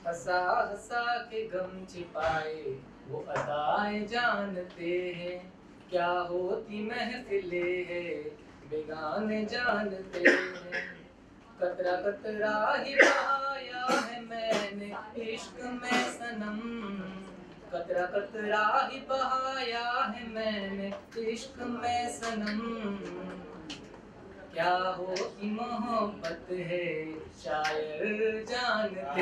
हंसा हंसा के गम छिपाए वो अदाएं जानते हैं, क्या होती महफिलें है बेगाने जानते हैं। कतरा कतरा ही बहाया है मैंने इश्क में सनम, कतरा कतरा ही बहाया है मैंने इश्क में सनम। क्या हो कि मोहब्बत है शायर जानते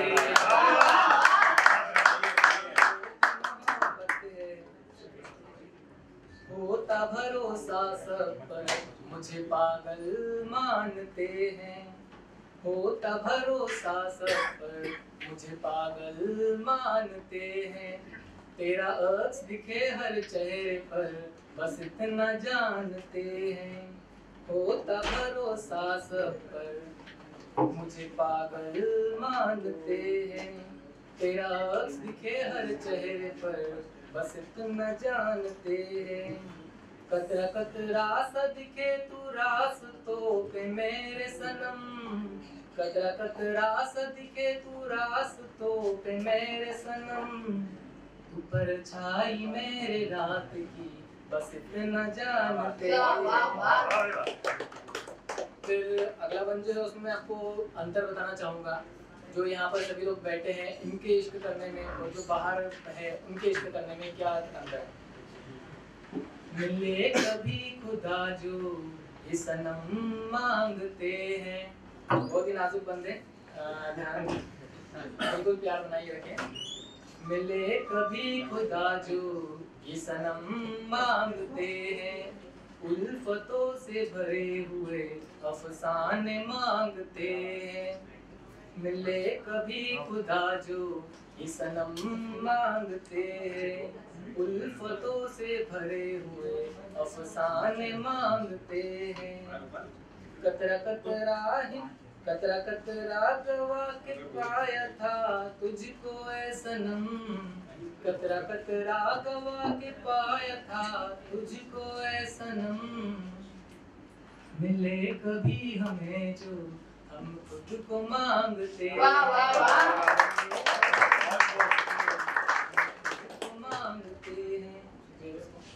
होता भरोसा सब पर मुझे पागल मानते हैं, होता भरोसा सब पर मुझे पागल मानते हैं। तेरा अक्स दिखे हर चेहरे पर बस इतना जानते हैं, होता भरोसा सब पर मुझे पागल मानते हैं। तेरा अक्स दिखे हर चेहरे पर बस इतना जानते हैं। कतरा कतरा सा दिखे तू रास्तों पे मेरे सनम, कतरा कतरा सा दिखे तू रास्तों पे मेरे सनम। तू परछाई मेरे रात की बस इतना जानते। फिर अगला बंद जो है उसमें आपको अंतर बताना चाहूँगा। जो यहाँ पर सभी लोग बैठे हैं इनके इश्क करने में और जो बाहर है उनके इश्क करने में क्या अंतर है। मिले कभी खुदा जो ये सनम मांगते हैं, बहुत ही नाजुक बंदे, ध्यान बिल्कुल प्यार बनाइए रखें। मिले कभी खुदा जो ये सनम मांगते हैं, उल्फतों से भरे हुए अफसाने मांगते हैं। मिले कभी खुदा जो ये सनम मांगते हैं, उल्फतों से भरे हुए अफसाने मांगते हैं। कतरा कतरा ही कतरा कतरा गवा के पाया था तुझको ऐ सनम, कतरा कतरा गवा के पाया था तुझको ऐ सनम। मिले कभी हमें जो हम खुद को मांगते मांगते हैं।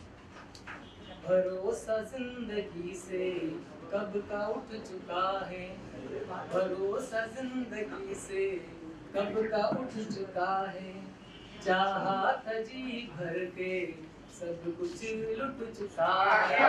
भरोसा जिंदगी से कब का उठ चुका है, भरोसा जिंदगी से कब का उठ चुका है। चाहा था जी भर के सब कुछ लुट चुका है,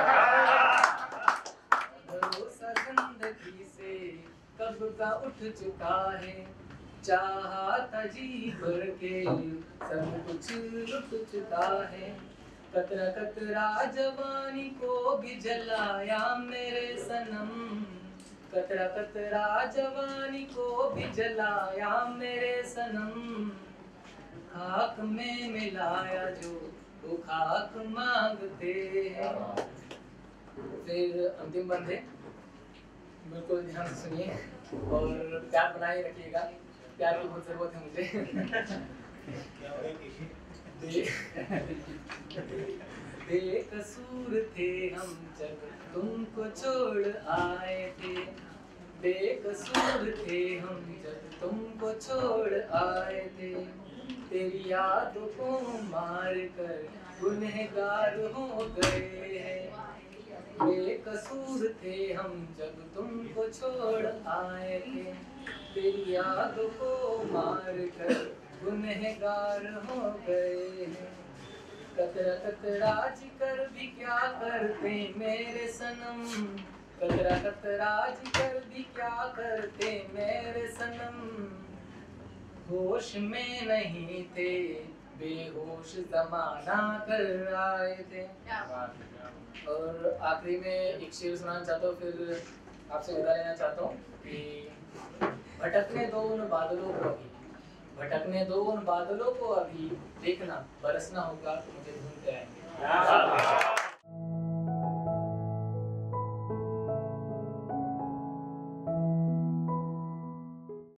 भरोसा जिंदगी से कब का उठ चुका है। चाहा था जी भर के सब कुछ लुट चुका है। कतरा कतरा जवानी को भी जलाया मेरे सनम, कतरा कतरा जवानी को भी जलाया मेरे सनम। खाक में मिलाया जो वो खाक मांगते हैं। फिर अंतिम बंद है, बिल्कुल ध्यान से सुनिए और प्यार बनाए रखिएगा, प्यार की बहुत जरूरत है मुझे। बेकसूर थे हम जब तुमको छोड़ आए थे, बेकसूर थे हम जब तुमको छोड़ आए थे। तेरी यादों को मार कर गुनहगार हो गए हैं, बेकसूर थे हम जब तुमको छोड़ आए थे। तेरी यादों को मार कर गुनहगार हो गए हैं। कतरा कतरा जिकर भी क्या करते मेरे सनम, कतरा कतरा जिकर भी क्या करते मेरे सनम। होश में नहीं थे बेहोश जमाना कर आए थे। और आखिरी में एक शेर सुनाना चाहता हूँ, फिर आपसे विदा लेना चाहता हूँ कि भटकने दो उन बादलों को अभी, भटकने दो उन बादलों को अभी, देखना बरसना होगा तो मुझे ढूंढते आएंगे।